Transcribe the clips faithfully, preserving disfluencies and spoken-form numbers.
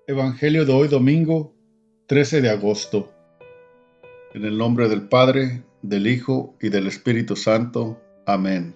Evangelio de hoy domingo, trece de agosto. En el nombre del Padre, del Hijo y del Espíritu Santo. Amén.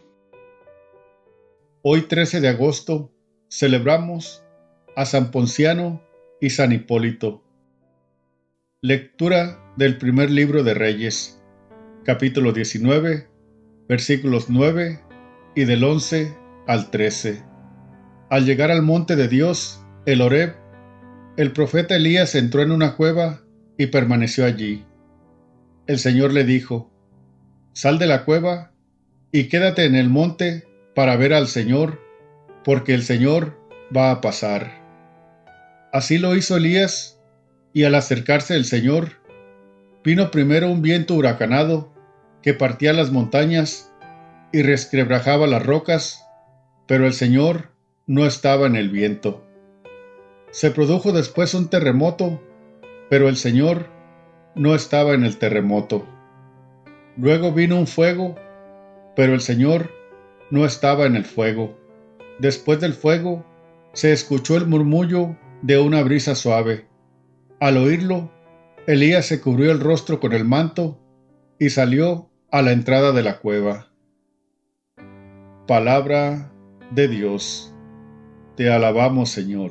Hoy trece de agosto celebramos a San Ponciano y San Hipólito. Lectura del primer libro de Reyes, capítulo diecinueve, versículos nueve y del once al trece. Al llegar al monte de Dios, el Horeb, el profeta Elías entró en una cueva y permaneció allí. El Señor le dijo: Sal de la cueva y quédate en el monte para ver al Señor, porque el Señor va a pasar. Así lo hizo Elías, y al acercarse el Señor, vino primero un viento huracanado que partía las montañas y resquebrajaba las rocas, pero el Señor no estaba en el viento. Se produjo después un terremoto, pero el Señor no estaba en el terremoto. Luego vino un fuego, pero el Señor no estaba en el fuego. Después del fuego, se escuchó el murmullo de una brisa suave. Al oírlo, Elías se cubrió el rostro con el manto y salió a la entrada de la cueva. Palabra de Dios. Te alabamos, Señor.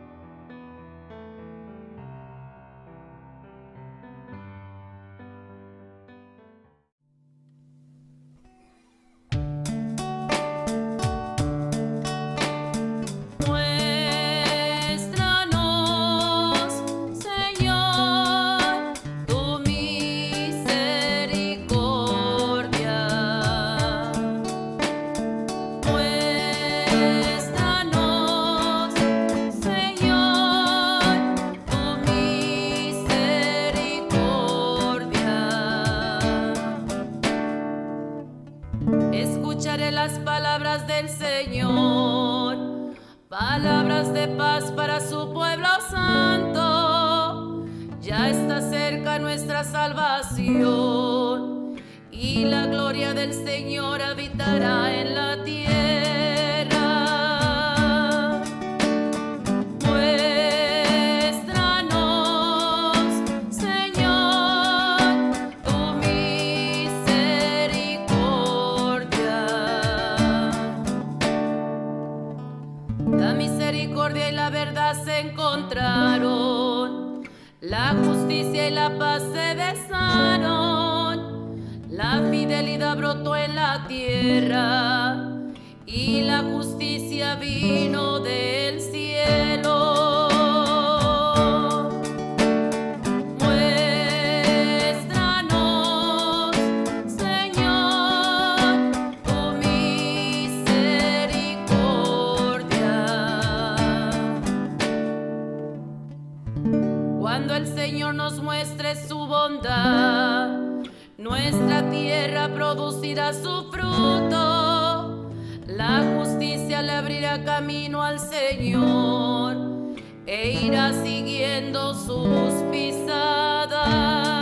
Escucharé las palabras del Señor, palabras de paz para su pueblo santo. Ya está cerca nuestra salvación, y la gloria del Señor habitará en la tierra. La misericordia y la verdad se encontraron, la justicia y la paz se besaron, la fidelidad brotó en la tierra y la justicia vino del cielo. Cuando el Señor nos muestre su bondad, nuestra tierra producirá su fruto. La justicia le abrirá camino al Señor e irá siguiendo sus pisadas.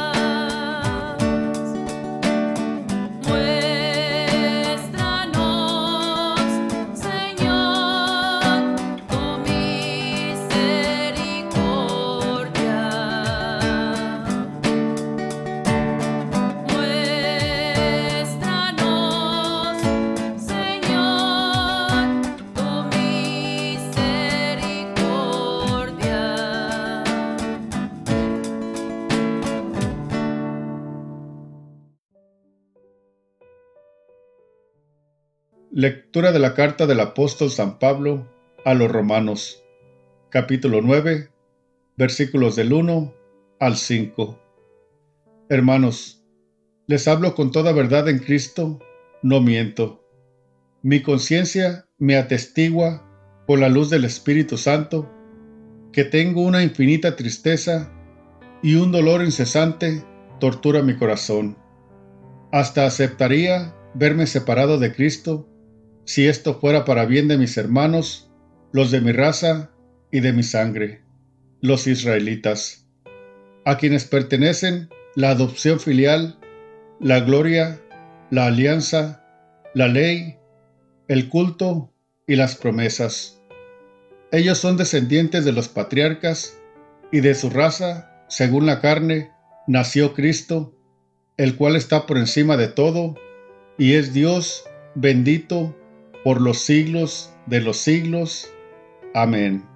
Lectura de la carta del apóstol San Pablo a los Romanos, capítulo nueve, versículos del uno al cinco. Hermanos, les hablo con toda verdad en Cristo, no miento. Mi conciencia me atestigua con la luz del Espíritu Santo que tengo una infinita tristeza y un dolor incesante tortura mi corazón. Hasta aceptaría verme separado de Cristo si esto fuera para bien de mis hermanos, los de mi raza y de mi sangre, los israelitas, a quienes pertenecen la adopción filial, la gloria, la alianza, la ley, el culto y las promesas. Ellos son descendientes de los patriarcas, y de su raza, según la carne, nació Cristo, el cual está por encima de todo, y es Dios bendito por los siglos de los siglos. Amén.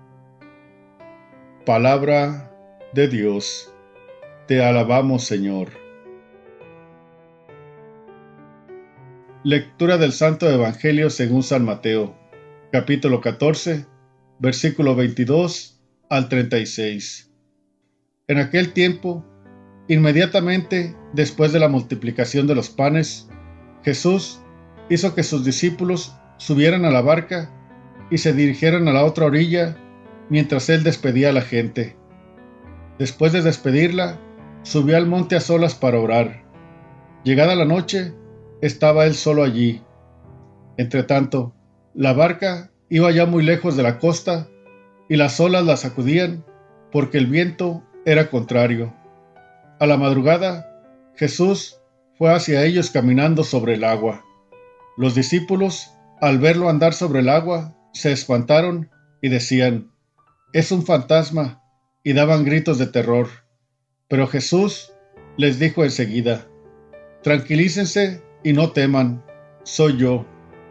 Palabra de Dios. Te alabamos, Señor. Lectura del Santo Evangelio según San Mateo, capítulo catorce, versículo veintidós al treinta y seis. En aquel tiempo, inmediatamente después de la multiplicación de los panes, Jesús hizo que sus discípulos subieran a la barca y se dirigieran a la otra orilla mientras él despedía a la gente. Después de despedirla, subió al monte a solas para orar. Llegada la noche, estaba él solo allí. Entretanto, la barca iba ya muy lejos de la costa y las olas la sacudían porque el viento era contrario. A la madrugada, Jesús fue hacia ellos caminando sobre el agua. Los discípulos, al verlo andar sobre el agua, se espantaron y decían: «Es un fantasma», y daban gritos de terror. Pero Jesús les dijo enseguida: «Tranquilícense y no teman, soy yo».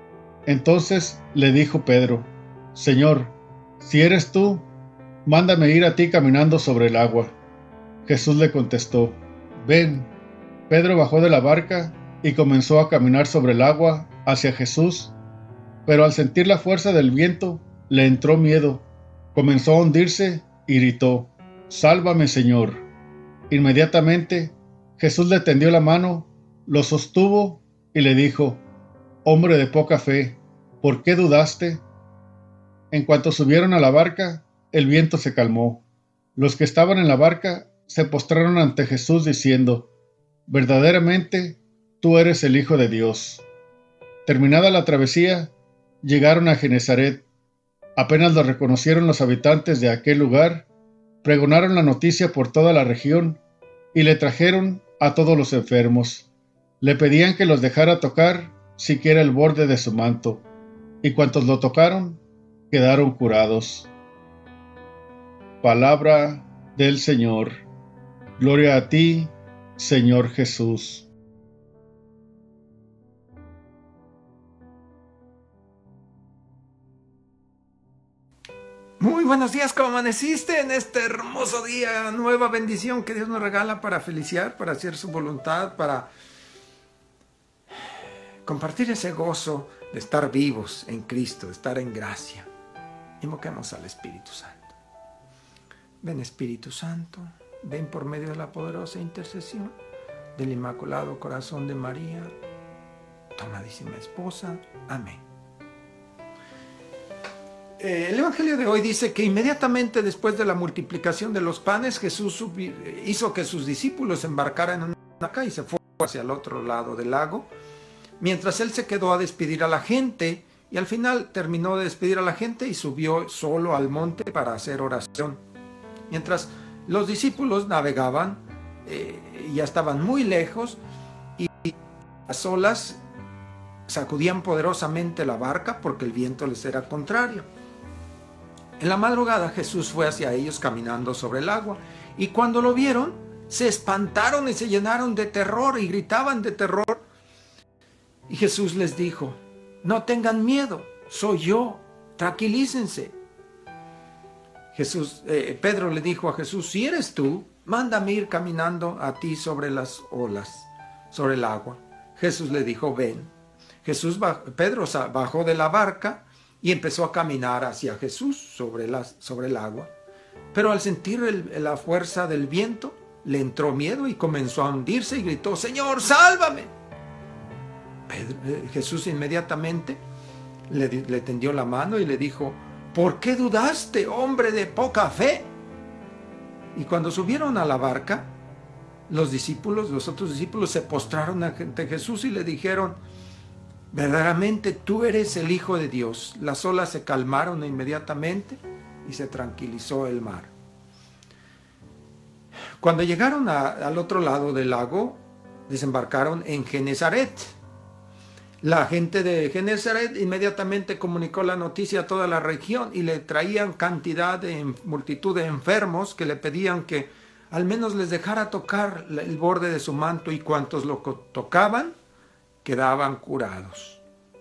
Entonces le dijo Pedro: «Señor, si eres tú, mándame ir a ti caminando sobre el agua». Jesús le contestó: «Ven». Pedro bajó de la barca y comenzó a caminar sobre el agua hacia Jesús, pero al sentir la fuerza del viento, le entró miedo, comenzó a hundirse y gritó: «Sálvame, Señor». Inmediatamente, Jesús le tendió la mano, lo sostuvo y le dijo: «Hombre de poca fe, ¿por qué dudaste?». En cuanto subieron a la barca, el viento se calmó. Los que estaban en la barca se postraron ante Jesús diciendo: «Verdaderamente, tú eres el Hijo de Dios». Terminada la travesía, llegaron a Genesaret. Apenas lo reconocieron los habitantes de aquel lugar, pregonaron la noticia por toda la región y le trajeron a todos los enfermos. Le pedían que los dejara tocar siquiera el borde de su manto, y cuantos lo tocaron quedaron curados. Palabra del Señor. Gloria a ti, Señor Jesús. Muy buenos días, ¿cómo amaneciste en este hermoso día? Nueva bendición que Dios nos regala para feliciar, para hacer su voluntad, para compartir ese gozo de estar vivos en Cristo, de estar en gracia. Invoquemos al Espíritu Santo. Ven, Espíritu Santo, ven por medio de la poderosa intercesión del Inmaculado Corazón de María, tu amadísima esposa. Amén. Eh, el Evangelio de hoy dice que inmediatamente después de la multiplicación de los panes, Jesús hizo que sus discípulos embarcaran en una barca y se fue hacia el otro lado del lago, mientras él se quedó a despedir a la gente, y al final terminó de despedir a la gente y subió solo al monte para hacer oración. Mientras los discípulos navegaban, eh, ya estaban muy lejos, y las olas sacudían poderosamente la barca porque el viento les era contrario. En la madrugada Jesús fue hacia ellos caminando sobre el agua, y cuando lo vieron, se espantaron y se llenaron de terror y gritaban de terror. Y Jesús les dijo: «No tengan miedo, soy yo, tranquilícense». Jesús, eh, Pedro le dijo a Jesús: «Si eres tú, mándame ir caminando a ti sobre las olas, sobre el agua». Jesús le dijo: «Ven». Jesús, Pedro bajó de la barca y empezó a caminar hacia Jesús sobre, las, sobre el agua. Pero al sentir el, la fuerza del viento, le entró miedo y comenzó a hundirse y gritó: «Señor, sálvame». Pedro, eh, Jesús inmediatamente le, le tendió la mano y le dijo: «¿Por qué dudaste, hombre de poca fe?». Y cuando subieron a la barca, los discípulos, los otros discípulos se postraron ante Jesús y le dijeron: «Verdaderamente tú eres el Hijo de Dios». Las olas se calmaron inmediatamente y se tranquilizó el mar. Cuando llegaron a, al otro lado del lago, desembarcaron en Genesaret. La gente de Genesaret inmediatamente comunicó la noticia a toda la región y le traían cantidad de multitud de enfermos que le pedían que al menos les dejara tocar el borde de su manto, y cuantos lo tocaban quedaban curados.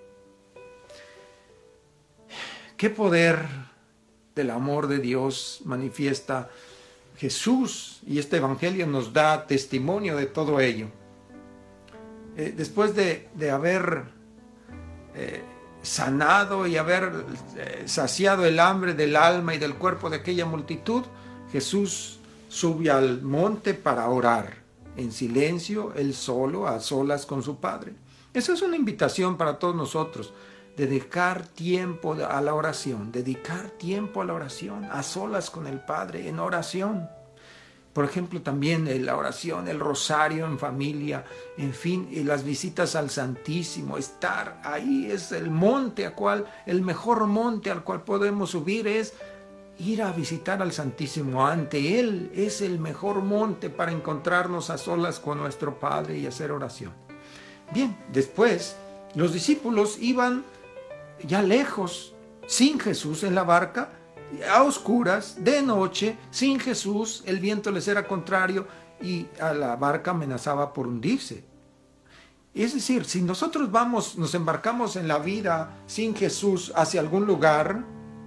¿Qué poder del amor de Dios manifiesta Jesús? Y este evangelio nos da testimonio de todo ello. Eh, después de, de haber eh, sanado y haber eh, saciado el hambre del alma y del cuerpo de aquella multitud, Jesús sube al monte para orar, en silencio, él solo, a solas con su Padre. Esa es una invitación para todos nosotros, dedicar tiempo a la oración, dedicar tiempo a la oración, a solas con el Padre, en oración. Por ejemplo, también la oración, el rosario en familia, en fin, y las visitas al Santísimo. Estar ahí es el monte a cual, el mejor monte al cual podemos subir es ir a visitar al Santísimo. Ante Él es el mejor monte para encontrarnos a solas con nuestro Padre y hacer oración. Bien, después los discípulos iban ya lejos, sin Jesús en la barca, a oscuras, de noche, sin Jesús, el viento les era contrario y a la barca amenazaba por hundirse. Es decir, si nosotros vamos, nos embarcamos en la vida sin Jesús hacia algún lugar,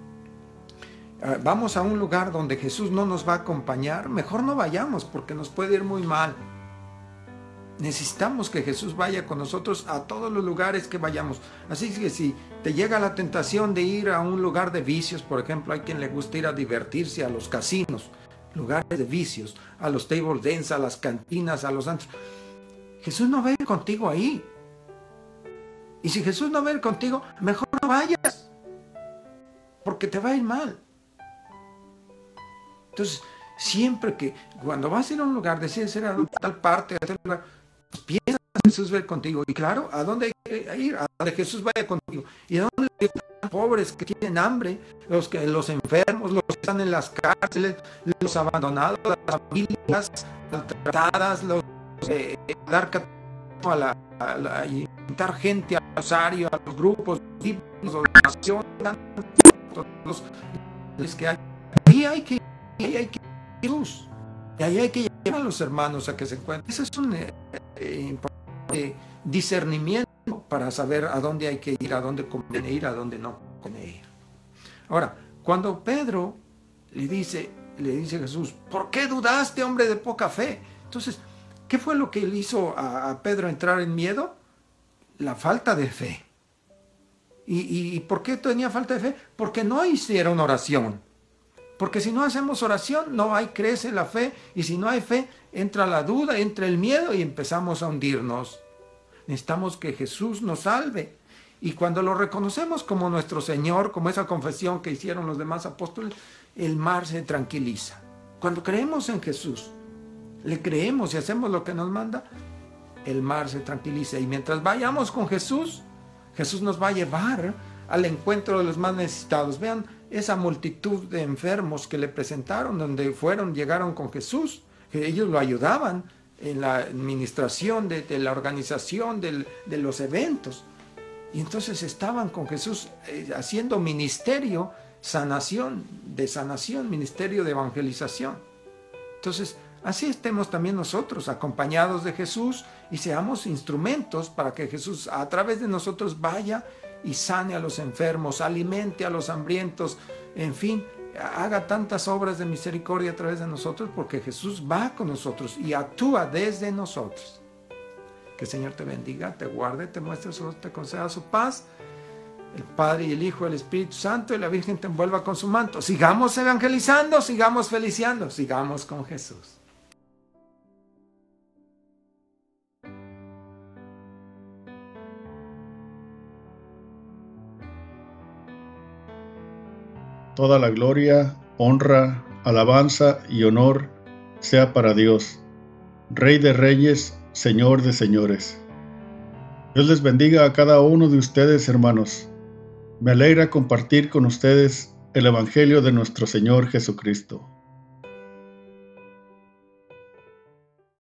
vamos a un lugar donde Jesús no nos va a acompañar, mejor no vayamos porque nos puede ir muy mal. Necesitamos que Jesús vaya con nosotros a todos los lugares que vayamos. Así que si te llega la tentación de ir a un lugar de vicios, por ejemplo, hay quien le gusta ir a divertirse a los casinos, lugares de vicios, a los table dance, a las cantinas, a los antros. Jesús no va a ir contigo ahí. Y si Jesús no va a ir contigo, mejor no vayas, porque te va a ir mal. Entonces, siempre que cuando vas a ir a un lugar, decides ir a tal parte, a tal lugar, pues piensa que Jesús va a ir contigo. Y claro, ¿a dónde hay que ir? A donde Jesús vaya contigo. ¿Y a dónde están pobres que tienen hambre? Los, que, los enfermos, los que están en las cárceles, los abandonados, las familias maltratadas, los eh, dar a la, a la, invitar gente al rosario, a los grupos, los oración, los, los que hay. Ahí hay que ahí hay que ir a Jesús. Y ahí hay que llevar a los hermanos a que se encuentren. Ese es un eh, eh, importante discernimiento para saber a dónde hay que ir, a dónde conviene ir, a dónde no conviene ir. Ahora, cuando Pedro le dice, le dice a Jesús, ¿por qué dudaste, hombre de poca fe? Entonces, ¿qué fue lo que le hizo a, a Pedro entrar en miedo? La falta de fe. ¿Y, y, ¿Y por qué tenía falta de fe? Porque no hicieron oración. Porque si no hacemos oración, no hay, crece la fe, y si no hay fe, entra la duda, entra el miedo y empezamos a hundirnos. Necesitamos que Jesús nos salve. Y cuando lo reconocemos como nuestro Señor, como esa confesión que hicieron los demás apóstoles, el mar se tranquiliza. Cuando creemos en Jesús, le creemos y hacemos lo que nos manda, el mar se tranquiliza. Y mientras vayamos con Jesús, Jesús nos va a llevar al encuentro de los más necesitados. Vean esa multitud de enfermos que le presentaron, donde fueron, llegaron con Jesús, que ellos lo ayudaban en la administración de, de la organización del, de los eventos. Y entonces estaban con Jesús eh, haciendo ministerio, sanación, de sanación, ministerio de evangelización. Entonces, así estemos también nosotros, acompañados de Jesús, y seamos instrumentos para que Jesús a través de nosotros vaya y sane a los enfermos, alimente a los hambrientos, en fin, haga tantas obras de misericordia a través de nosotros, porque Jesús va con nosotros y actúa desde nosotros. Que el Señor te bendiga, te guarde, te muestre su rostro, te conceda su paz. El Padre y el Hijo y el Espíritu Santo y la Virgen te envuelva con su manto. Sigamos evangelizando, sigamos feliciando, sigamos con Jesús. Toda la gloria, honra, alabanza y honor sea para Dios, Rey de reyes, Señor de señores. Dios les bendiga a cada uno de ustedes, hermanos. Me alegra compartir con ustedes el Evangelio de nuestro Señor Jesucristo.